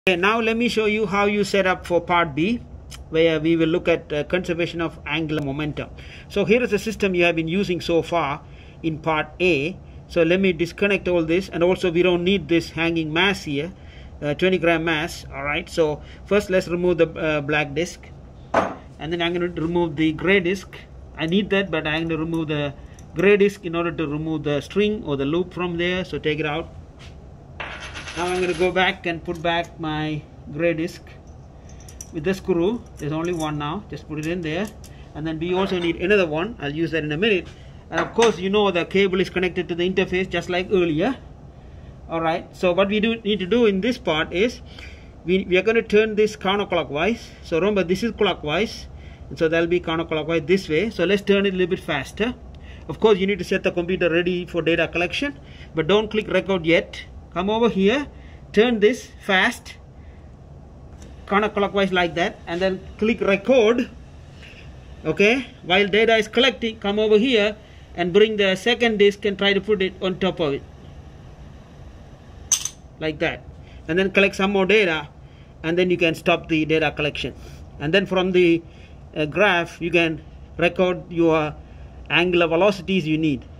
Okay, now let me show you how you set up for part B, where we will look at conservation of angular momentum. So here is the system you have been using so far in part A. So let me disconnect all this, and also we don't need this hanging mass here, 20 gram mass. Alright, so first let's remove the black disc, and then I'm going to remove the gray disc. I need that, but I'm going to remove the gray disc in order to remove the string or the loop from there. So take it out. Now I'm going to go back and put back my gray disc with the screw. There's only one now, just put it in there. And then we also need another one. I'll use that in a minute. And of course, you know the cable is connected to the interface just like earlier. Alright, so what we need to do in this part is we are going to turn this counterclockwise. So remember, this is clockwise, and so that'll be counterclockwise this way. So let's turn it a little bit faster. Of course, you need to set the computer ready for data collection, but don't click record yet. Come over here, turn this fast, counterclockwise like that, and then click record. Okay, while data is collecting, come over here and bring the second disk and try to put it on top of it, like that, and then collect some more data, and then you can stop the data collection. And then from the graph, you can record your angular velocities you need.